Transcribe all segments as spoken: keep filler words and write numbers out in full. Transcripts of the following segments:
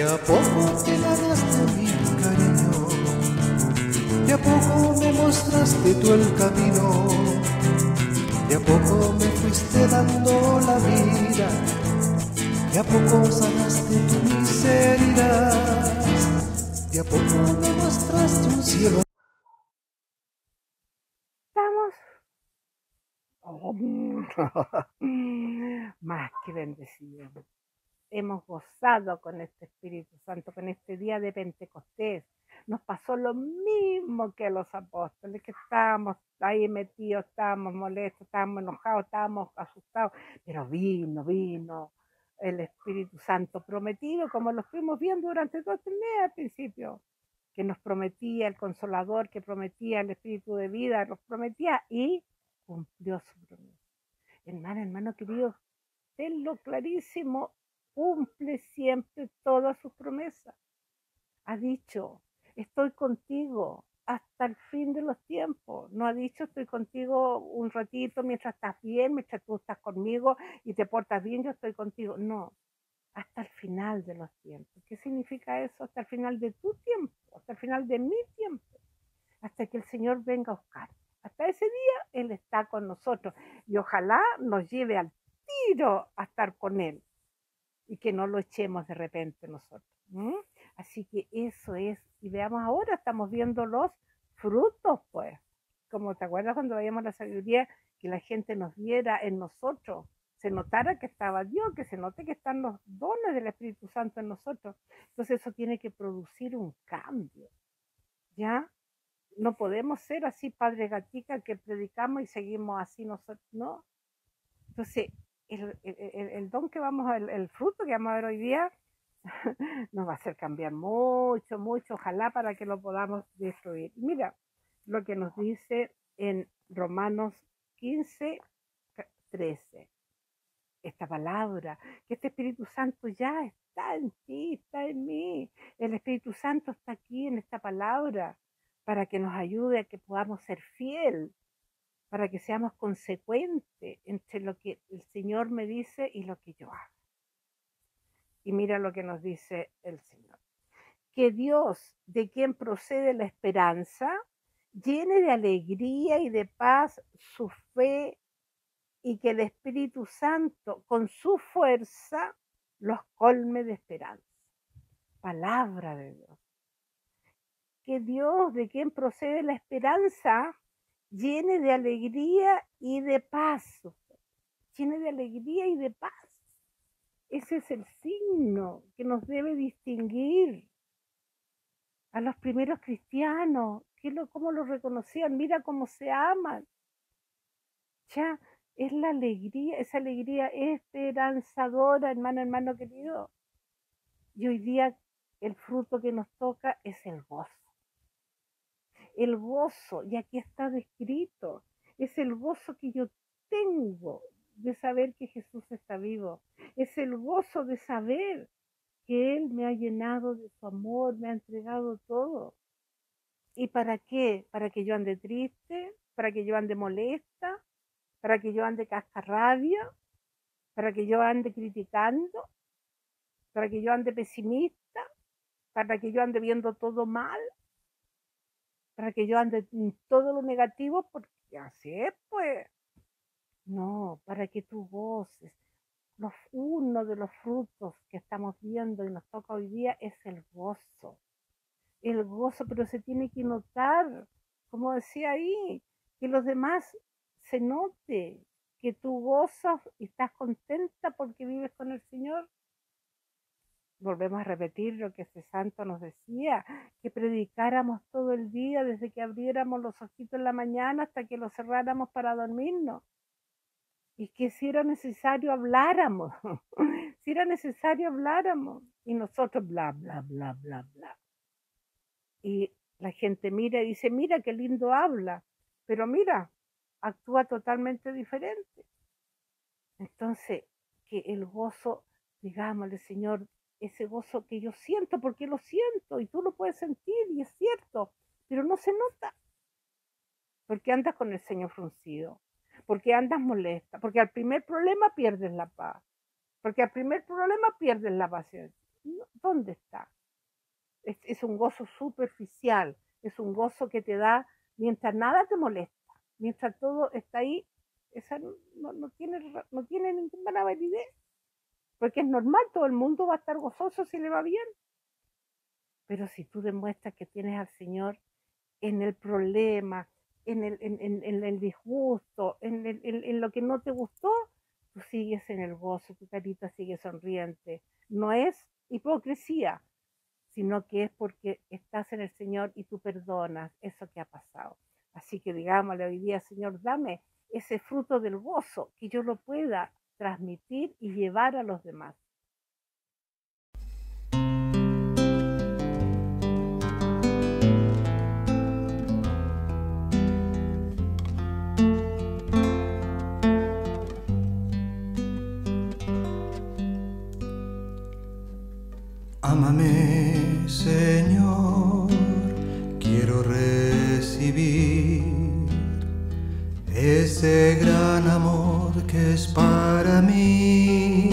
a poco te ganaste mi cariño, de a poco me mostraste tú el camino, de a poco me fuiste dando la vida, de a poco sanaste tu miseria, de a poco me mostraste un cielo. Estamos oh, más que bendecidos. Hemos gozado con este Espíritu Santo, con este día de Pentecostés. Nos pasó lo mismo que a los apóstoles, que estábamos ahí metidos, estábamos molestos, estábamos enojados, estábamos asustados, pero vino, vino el Espíritu Santo prometido, como lo fuimos viendo durante todo este mes al principio, que nos prometía el Consolador, que prometía el Espíritu de vida, nos prometía y cumplió su promesa. Hermano, hermano querido, tenlo clarísimo, cumple siempre todas sus promesas. Ha dicho, estoy contigo hasta el fin de los tiempos. No ha dicho, estoy contigo un ratito mientras estás bien, mientras tú estás conmigo y te portas bien, yo estoy contigo. No, hasta el final de los tiempos. ¿Qué significa eso? Hasta el final de tu tiempo, hasta el final de mi tiempo, hasta que el Señor venga a buscar. Hasta ese día Él está con nosotros y ojalá nos lleve al tiro a estar con Él y que no lo echemos de repente nosotros. ¿Mm? Así que eso es, y veamos ahora, estamos viendo los frutos, pues. Como te acuerdas cuando veíamos la sabiduría, que la gente nos viera en nosotros, se notara que estaba Dios, que se note que están los dones del Espíritu Santo en nosotros. Entonces eso tiene que producir un cambio, ¿ya? No podemos ser así padre gatica que predicamos y seguimos así nosotros, ¿no? Entonces, el, el, el, el don que vamos a, el, el fruto que vamos a ver hoy día nos va a hacer cambiar mucho, mucho, ojalá para que lo podamos destruir. Mira lo que nos dice en Romanos quince, trece. Esta palabra, que este Espíritu Santo ya está en ti, está en mí. El Espíritu Santo está aquí en esta palabra para que nos ayude a que podamos ser fiel, para que seamos consecuentes entre lo que el Señor me dice y lo que yo hago. Y mira lo que nos dice el Señor. Que Dios, de quien procede la esperanza, llene de alegría y de paz su fe y que el Espíritu Santo, con su fuerza, los colme de esperanza. Palabra de Dios. Que Dios, de quien procede la esperanza, llene de alegría y de paz. Llene de alegría y de paz. Ese es el signo que nos debe distinguir a los primeros cristianos. ¿Qué lo, ¿Cómo lo reconocían? Mira cómo se aman. Ya es la alegría, esa alegría esperanzadora, hermano, hermano querido. Y hoy día el fruto que nos toca es el gozo. El gozo, y aquí está descrito, es el gozo que yo tengo de saber que Jesús está vivo. Es el gozo de saber que Él me ha llenado de su amor, me ha entregado todo. ¿Y para qué? ¿Para que yo ande triste? ¿Para que yo ande molesta? ¿Para que yo ande cascarrabia? ¿Para que yo ande criticando? ¿Para que yo ande pesimista? ¿Para que yo ande viendo todo mal? ¿Para que yo ande en todo lo negativo? Porque así es, pues. No, para que tú goces. Los, uno de los frutos que estamos viendo y nos toca hoy día es el gozo. El gozo, pero se tiene que notar, como decía ahí, que los demás se note que tú gozas y estás contenta porque vives con el Señor. Volvemos a repetir lo que ese santo nos decía, que predicáramos todo el día, desde que abriéramos los ojitos en la mañana hasta que los cerráramos para dormirnos. Y que si era necesario habláramos, si era necesario habláramos, y nosotros bla, bla, bla, bla, bla. Y la gente mira y dice, mira qué lindo habla, pero mira, actúa totalmente diferente. Entonces, que el gozo, digámosle, Señor, ese gozo que yo siento, porque lo siento, y tú lo puedes sentir, y es cierto, pero no se nota, porque andas con el ceño fruncido, porque andas molesta, porque al primer problema pierdes la paz, porque al primer problema pierdes la paciencia. No, ¿dónde está? Es, es un gozo superficial, es un gozo que te da mientras nada te molesta, mientras todo está ahí. Esa no, no, no, tiene, no tiene ninguna validez, porque es normal, todo el mundo va a estar gozoso si le va bien. Pero si tú demuestras que tienes al Señor en el problema, en el, en, en, en el disgusto, en, el, en, en lo que no te gustó, tú sigues en el gozo, tu carita sigue sonriente. No es hipocresía, sino que es porque estás en el Señor y tú perdonas eso que ha pasado. Así que digámosle hoy día, Señor, dame ese fruto del gozo, que yo lo pueda transmitir y llevar a los demás. Ámame, Señor, quiero recibir ese gran amor que es para mí.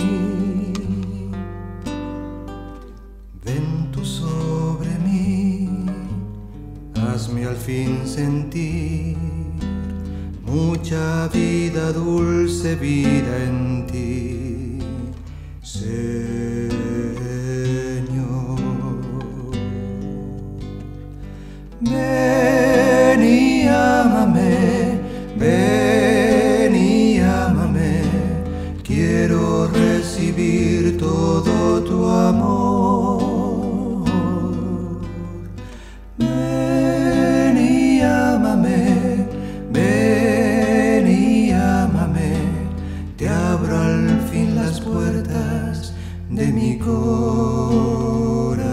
Ven tú sobre mí, hazme al fin sentir mucha vida, dulce vida en ti. Señor, ven y ámame, ven y ámame, quiero recibir todo tu amor. Ven y ámame, ven y ámame, te abro al fin las puertas de mi corazón.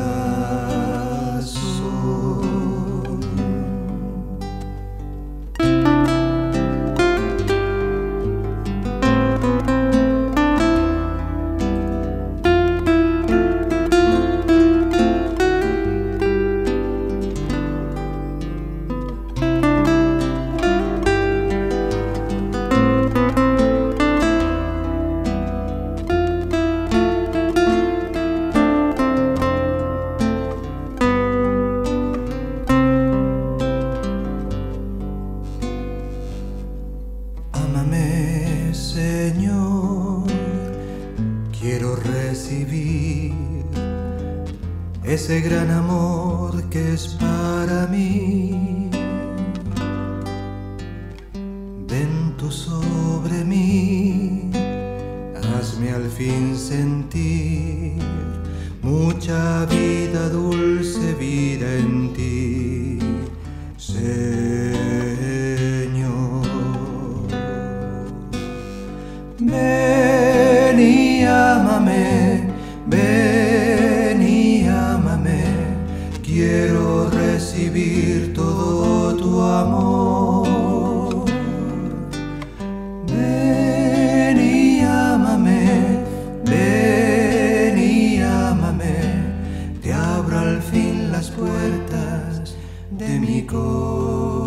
Ámame, Señor, quiero recibir ese gran amor que es para mí. Ven tú sobre mí, hazme al fin sentir mucha vida, dulce vida en ti, Señor. Ven y ámame, ven y ámame, quiero recibir todo tu amor. Ven y ámame, ven y ámame, te abro al fin las puertas de mi corazón.